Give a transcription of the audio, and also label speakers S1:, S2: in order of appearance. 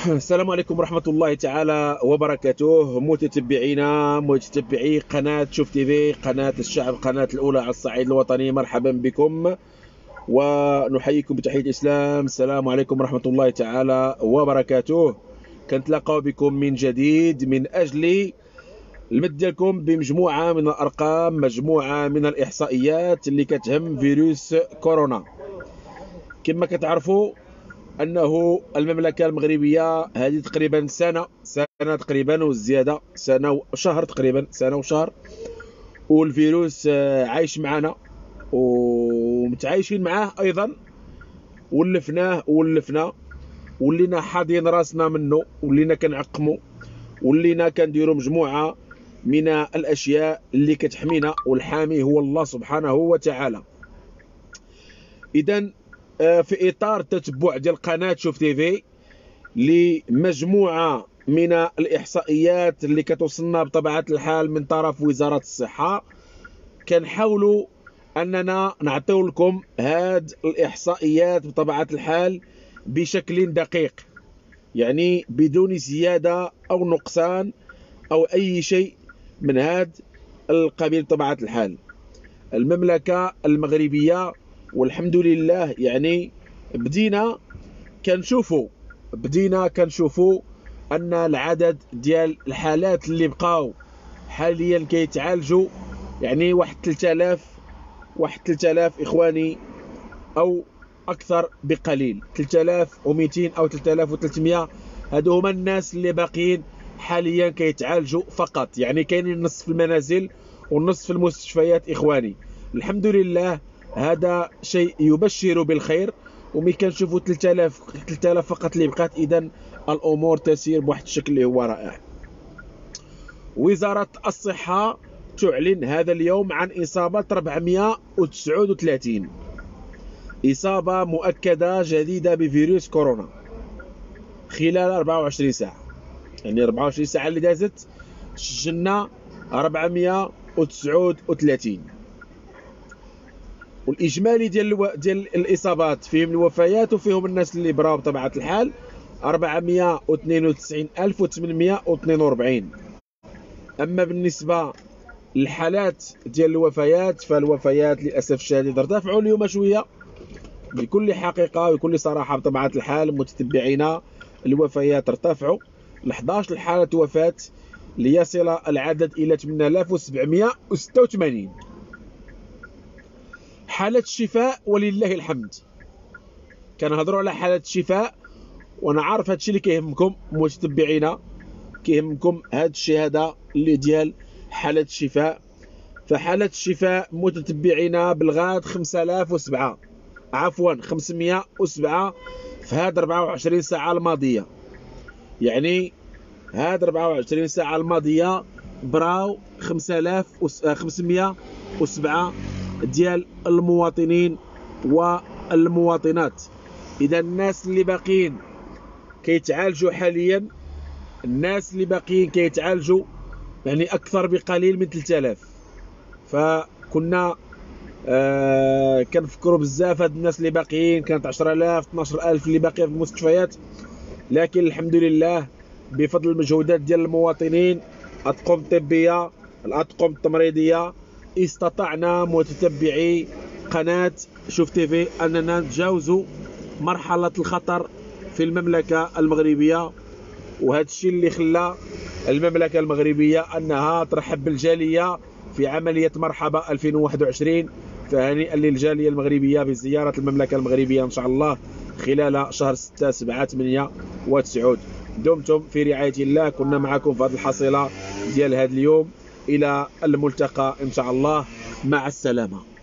S1: السلام عليكم ورحمة الله تعالى وبركاته. متتبعي قناة شوف تيفي، قناة الشعب، قناة الأولى على الصعيد الوطني. مرحبا بكم ونحييكم بتحية الإسلام. السلام عليكم ورحمة الله تعالى وبركاته. كنتلاقاو بكم من جديد من أجل المد ديالكم بمجموعة من الأرقام، مجموعة من الإحصائيات اللي كتهم فيروس كورونا. كما كتعرفوا انه المملكه المغربيه هذه تقريبا سنه تقريبا وزياده، سنه وشهر تقريبا، سنه وشهر، والفيروس عايش معنا ومتعايشين معاه ايضا. ولفنا ولينا حاضين راسنا منه، ولينا كنعقموا، ولينا كنديروا مجموعه من الاشياء اللي كتحمينا، والحامي هو الله سبحانه وتعالى. اذا في اطار التتبع ديال قناه شوف تيفي لمجموعه من الاحصائيات اللي كتوصلنا بطبيعه الحال من طرف وزاره الصحه، كنحاولوا اننا نعطيو لكم هاد الاحصائيات بطبيعه الحال بشكل دقيق، يعني بدون زياده او نقصان او اي شيء من هاد القبيل. بطبيعه الحال المملكه المغربيه والحمد لله يعني بدينا كنشوفوا ان العدد ديال الحالات اللي بقاو حاليا كيتعالجوا يعني واحد 3000 اخواني، او اكثر بقليل، 3200 او 3300. هادو هما الناس اللي باقيين حاليا كيتعالجوا فقط، يعني كاينين النص في المنازل والنص في المستشفيات اخواني. الحمد لله، هذا شيء يبشر بالخير. ومي كنشوفوا 3000 فقط اللي بقات، اذا الامور تسير بواحد الشكل اللي هو رائع. وزاره الصحه تعلن هذا اليوم عن اصابه 439 اصابه مؤكده جديده بفيروس كورونا خلال 24 ساعه، يعني 24 ساعه اللي دازت سجلنا 439. والاجمالي ديال الاصابات فيهم الوفيات وفيهم الناس اللي براو بطبيعه الحال 492842. اما بالنسبه للحالات ديال الوفيات، فالوفيات للاسف الشديد ارتفعوا اليوم شويه بكل حقيقه وبكل صراحه. بطبيعه الحال متتبعينا، الوفيات ارتفعوا ل 11 حاله وفاه ليصل العدد الى 8786 حالة الشفاء. ولله الحمد كنهضروا على حالة الشفاء، وانا عارف هادشي اللي كيهمكم متتبعينا، كيهمكم هاد الشيء هذا اللي ديال حالة الشفاء. فحالة الشفاء متتبعينا بلغات 5007 في هاد 24 ساعة الماضية. يعني هاد 24 ساعة الماضية براو 5507 ديال المواطنين والمواطنات. اذا الناس اللي باقيين كيتعالجوا حاليا، يعني اكثر بقليل من 3000. فكنا كنفكروا بزاف هاد الناس اللي باقيين، كانت 10000 12000 اللي باقيين في المستشفيات، لكن الحمد لله بفضل المجهودات ديال المواطنين، الاطقم الطبيه، الاطقم التمريضيه، استطعنا متتبعي قناة شوف تيفي أننا نتجاوزوا مرحلة الخطر في المملكة المغربية. وهذا الشيء اللي خلى المملكة المغربية أنها ترحب بالجالية في عملية مرحبا 2021. فهنيئا للجالية المغربية بزيارة المملكة المغربية إن شاء الله خلال شهر 6 7 8 و9. دمتم في رعاية الله. كنا معكم في هذه الحصيلة ديال هذا اليوم. إلى الملتقى إن شاء الله، مع السلامة.